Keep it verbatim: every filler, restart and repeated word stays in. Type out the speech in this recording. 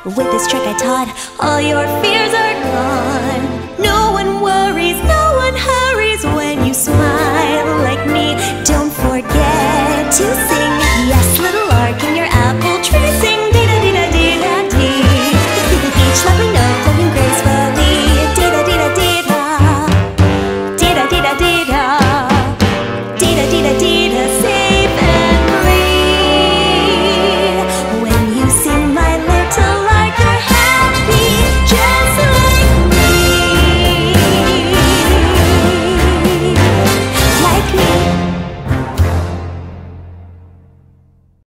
With this trick I taught, all your fears are gone. No one worries, no one hurries when you smile like me. Don't forget to sing